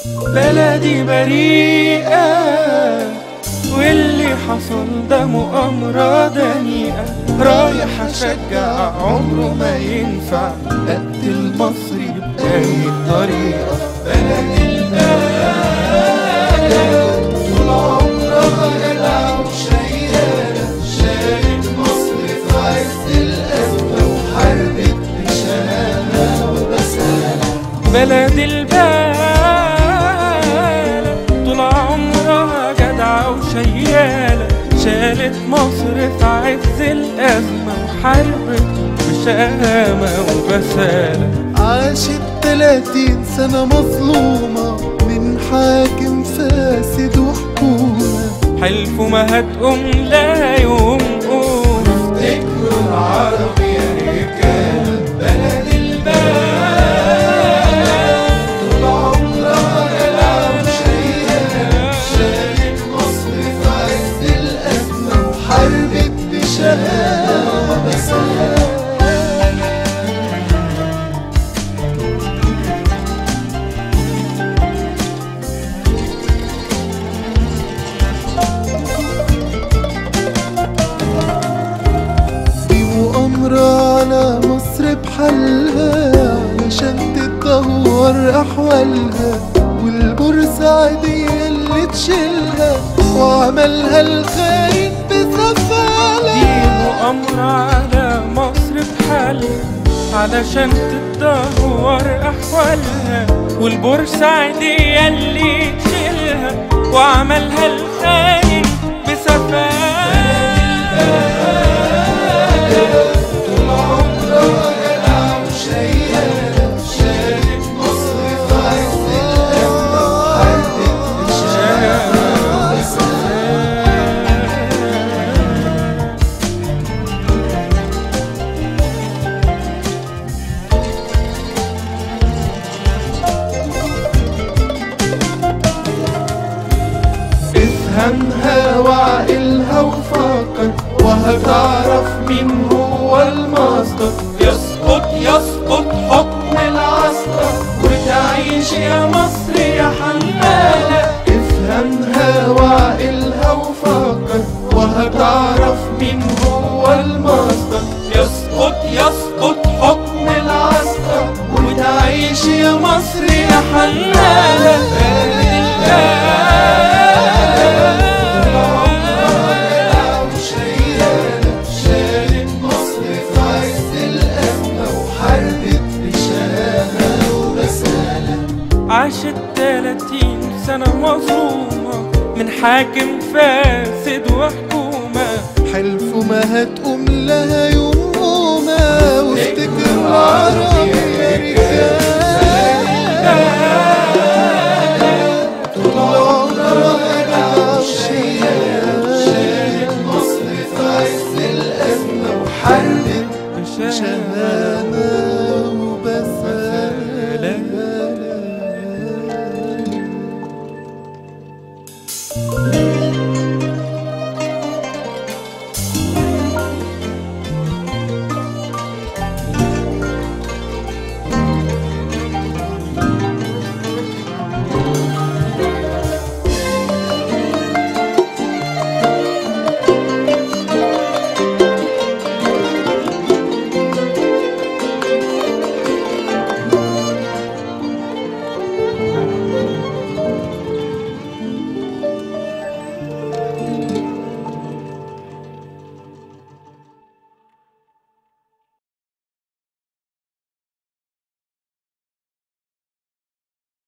بلدي بريئة واللي حصل ده مؤامرة دنيئة. رايح أشجع عمره ما ينفع أقتل مصري بأي طريقة. بلدي البلد طول عمرها جدعة وشيالة، شالت مصر في عز الأزمة وحاربت بشهامة وبسالة. بلدي البلد طول عمرها جدعة وشيالة، شالت مصر في عز الأزمة وحاربت بشهامة وبسالة. عاشت 30 سنة مظلومة من حاكم فاسد وحكومة، حلفوا ما هتقوم لا يوم قوم. افتكروا العرب يا رجالة. بلدي البلد طول عمرها جدعة وشيالة، شالت مصر في عز الأزمة وحاربت بشهامة وبسالة. على مصر بحالها علشان تتدهور أحوالها، والبورسعيدية اللي تشيلها وعملها الخاين بسفالة. دي مؤامرة على مصر بحالها علشان تتدهور أحوالها، والبورسعيدية اللي تشيلها وعملها الخاين بسفالة. طول عمرها جدعة وشيالة، شالت مصر في عز الأزمة وحاربت بشهامة وبسالة. افهمها وعقلها وفكر وهتعرف مين هو المصدر. يسقط حكم العسكر وتعيش يا مصر يا حمالة. افهمها وعقلها وفكر وهتعرف مين هو المصدر. يسقط حكم العسكر وتعيش يا مصر يا حمالة. عاشت 30 سنة مظلومة من حاكم فاسد وحكومة، حلفوا ما هتقوم لها يوم قومة. وافتكروا العرب